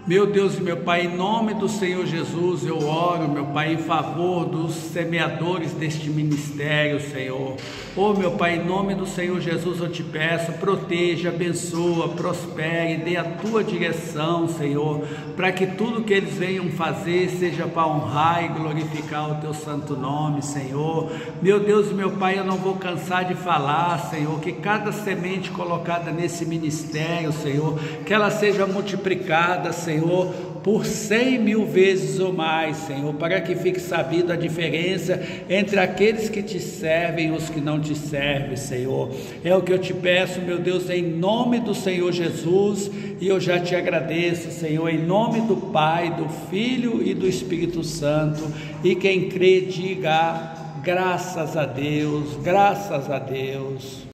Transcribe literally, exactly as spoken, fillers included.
Meu Deus e meu Pai, em nome do Senhor Jesus, eu oro, meu Pai, em favor dos semeadores deste ministério, Senhor. Oh, meu Pai, em nome do Senhor Jesus, eu te peço, proteja, abençoa, prospere, dê a tua direção, Senhor, para que tudo que eles venham fazer seja para honrar e glorificar o teu santo nome, Senhor. Meu Deus e meu Pai, eu não vou cansar de falar, Senhor, que cada semente colocada nesse ministério, Senhor, que ela seja multiplicada, Senhor, Senhor, por cem mil vezes ou mais, Senhor, para que fique sabida a diferença entre aqueles que te servem e os que não te servem, Senhor. É o que eu te peço, meu Deus, em nome do Senhor Jesus, e eu já te agradeço, Senhor, em nome do Pai, do Filho e do Espírito Santo, e quem crê diga graças a Deus, graças a Deus.